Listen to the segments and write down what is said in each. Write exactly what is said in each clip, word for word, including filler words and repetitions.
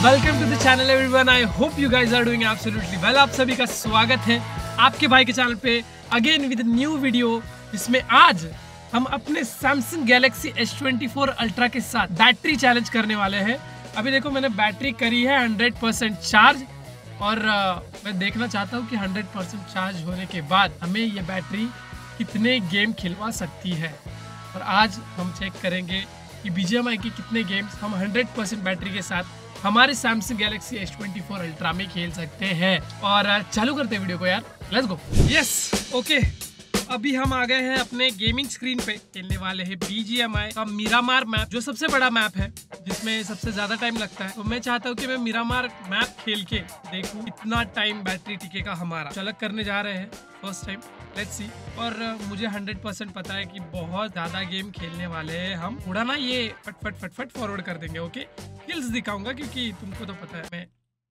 Welcome to the channel everyone. I hope you guys are doing absolutely well. आप सभी का स्वागत है आपके भाई के चैनल पे अगेन विद न्यू वीडियो, जिसमें आज हम अपने Samsung Galaxy S twenty four Ultra के साथ बैटरी चैलेंज करने वाले हैं। अभी देखो मैंने बैटरी करी है हंड्रेड परसेंट चार्ज और uh, मैं देखना चाहता हूँ कि हंड्रेड परसेंट चार्ज होने के बाद हमें ये बैटरी कितने गेम खिलवा सकती है। और आज हम चेक करेंगे कि बी जी एम आई के कितने गेम्स हम हंड्रेड परसेंट बैटरी के साथ हमारे Samsung Galaxy S twenty four Ultra में खेल सकते हैं। और चालू करते हैं वीडियो को यार, लेट्स गो। यस ओके, अभी हम आ गए हैं अपने गेमिंग स्क्रीन पे। खेलने वाले हैं बी जी एम आई का मिरामार मैप, जो सबसे बड़ा मैप है जिसमें सबसे ज्यादा टाइम लगता है। तो मैं चाहता हूँ कि मैं मिरामार मैप खेल के देखूँ कितना टाइम बैटरी टिकेगा हमारा। चलक करने जा रहे हैं फर्स्ट टाइम, लेट्स सी। और मुझे हंड्रेड परसेंट पता है कि बहुत ज्यादा गेम खेलने वाले हैं हम। थोड़ा ना ये फट फट फट फट फॉरवर्ड कर देंगे। ओके, स्किल्स दिखाऊंगा क्योंकि तुमको तो पता है मैं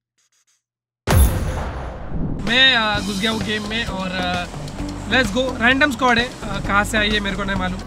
मैं घुस गया हूँ गेम में। और लेट्स गो। रैंडम स्क्वाड है, कहाँ से आई है मेरे को नहीं मालूम।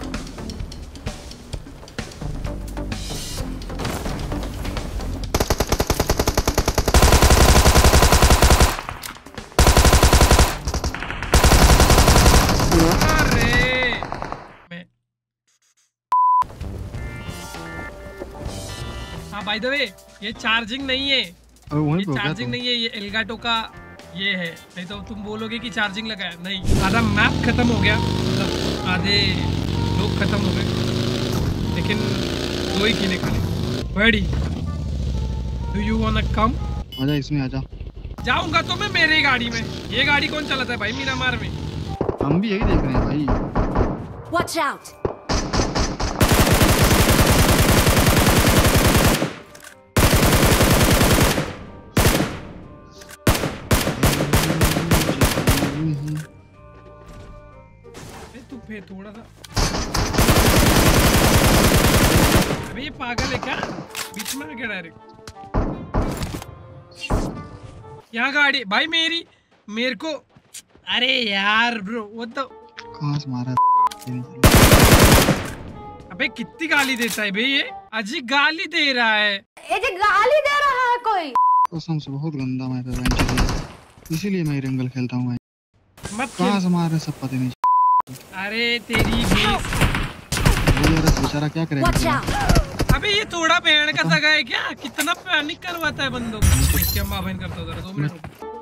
हाँ बाय द वे, ये चार्जिंग नहीं है, ये चार्जिंग नहीं है, ये एल्गाटो का ये है। नहीं तो तुम बोलोगे कि चार्जिंग लगाया। नहीं, आधा मैप खत्म हो गया, मतलब आधे लोग खत्म हो गए, लेकिन दो ही कीने खाली। Ready, do you wanna come? आजा इसमें आजा। जाऊंगा तो मैं मेरी गाड़ी में। ये गाड़ी कौन चलाता है भाई मिरामार में? हम भी यही देख रहे हैं भाई। Watch out! पे थोड़ा सा। अबे ये पागल है क्या? बीच में आ गया डायरेक्ट। यहाँ गाड़ी भाई मेरी, मेरे को। अरे यार ब्रो, वो तो कहाँ से मारा? अबे कितनी गाली देता है भाई ये? अजी गाली दे रहा है, ये जो गाली दे रहा है कोई। कसम से बहुत गंदा मैप है, इसीलिए मैं रंगल खेलता हूँ। मत कहाँ से मार रहे सब पता नहीं। अरे तेरी भैंस, बेचारा क्या करेगा? अबे ये थोड़ा बहन का सगा है क्या? कितना पैनिक करवाता है बंदों को। इसके अम्मा बहन करता हूँ, जरा दो मिनट।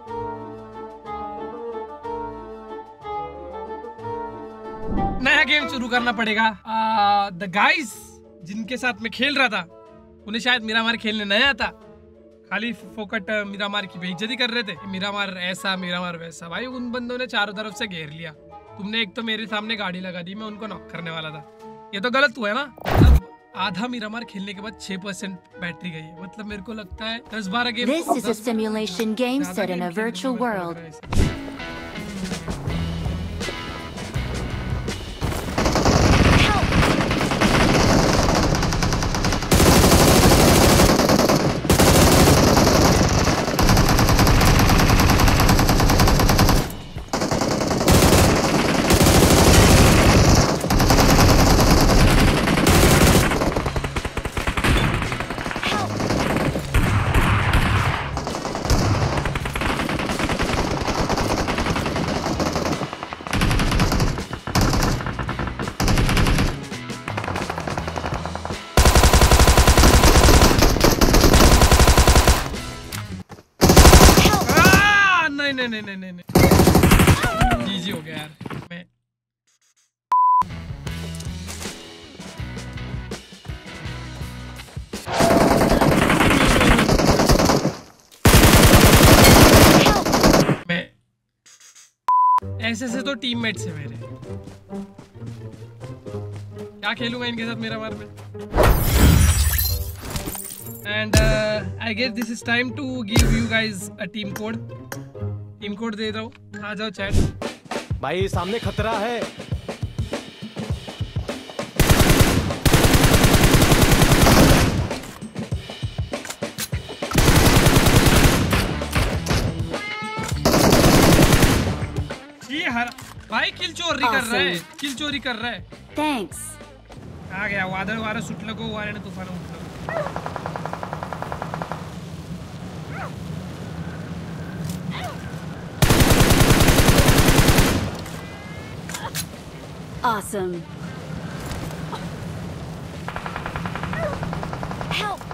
नया गेम शुरू करना पड़ेगा। द गाइस जिनके साथ मैं खेल रहा था उन्हें शायद मिरामार खेलने नहीं आता, खाली फोकट मिरामार की बेइज्जती कर रहे थे। मिरामार ऐसा, मिरामार वैसा। भाई उन बंदों ने चारों तरफ से घेर लिया। तुमने एक तो मेरे सामने गाड़ी लगा दी, मैं उनको नॉक करने वाला था। ये तो गलत हुआ है ना। मतलब आधा मिरामार खेलने के बाद छह परसेंट बैटरी गई है। मतलब मेरे को लगता है दस बारह game. This is a simulation game set in a virtual world. नहीं नहीं नहीं नहीं नहीं, जीजी हो गया यार। मैं मैं ऐसे से तो टीममेट्स है मेरे, क्या खेलूंगा इनके साथ मेरा मार में। And I guess this is time to give you guys a team code. Team code दे रहा हूँ, आ जाओ चैट। भाई सामने खतरा है। ये हर भाई किल चोरी कर रहा है, किल चोरी कर रहा है। Thanks. आ गया वादळ वारा सुटलं गो वाऱ्याने तुफान उठलं। Awesome. Help!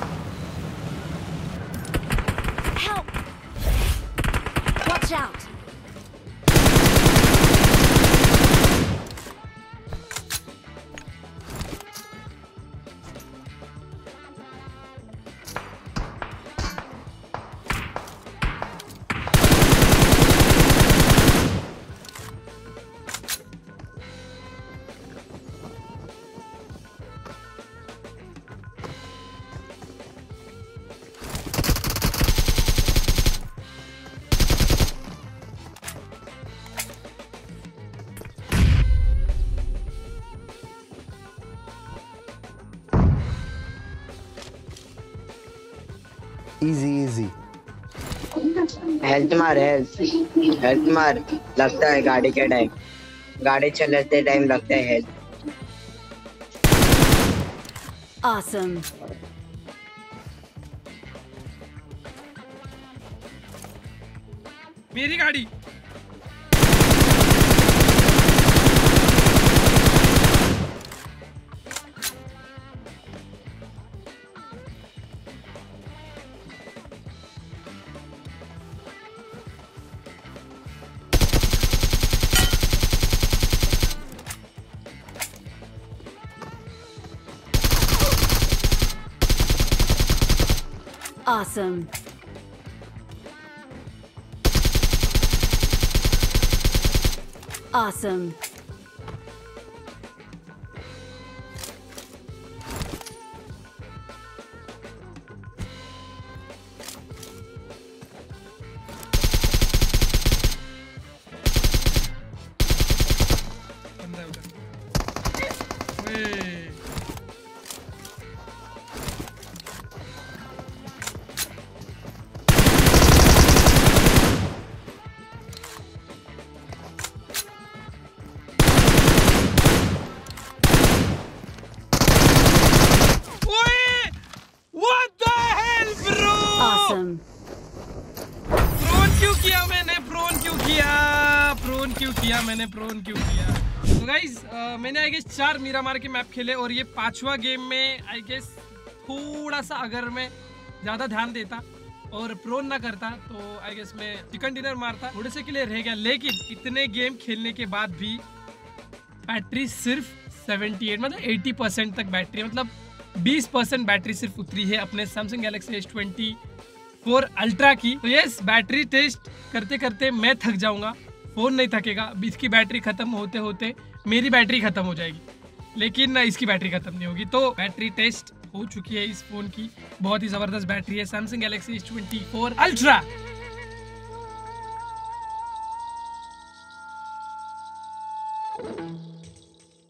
Help! Watch out! Easy easy health मार हेल्थ हेल्थ मार लगता है गाड़ी के टाइम गाड़ी चलाते टाइम लगता है हेल्थ। Awesome. मेरी गाड़ी Awesome. Awesome. बंदा है उधर। ओए Awesome. प्रोन क्यों किया मैंने प्रोन क्यों किया प्रोन क्यों किया मैंने प्रोन क्यों किया तो गाइज मैंने आई गेस चार मीरामार के मैप खेले और ये पांचवा गेम में आई गेस थोड़ा सा अगर मैं ज़्यादा ध्यान देता और प्रोन ना करता तो आई गेस मैं चिकन डिनर मारता थोड़े से के लिए रह गया। लेकिन इतने गेम खेलने के बाद भी बैटरी सिर्फ अठहत्तर मतलब अस्सी परसेंट तक बैटरी है, मतलब बीस परसेंट बैटरी सिर्फ उतरी है अपने Samsung Galaxy S twenty four Ultra की। तो यस बैटरी टेस्ट करते करते मैं थक जाऊंगा, फ़ोन नहीं थकेगा। इसकी बैटरी ख़त्म होते होते मेरी बैटरी ख़त्म हो जाएगी, लेकिन इसकी बैटरी ख़त्म नहीं होगी। तो बैटरी टेस्ट हो चुकी है इस फ़ोन की, बहुत ही ज़बरदस्त बैटरी है Samsung Galaxy S twenty four ultra.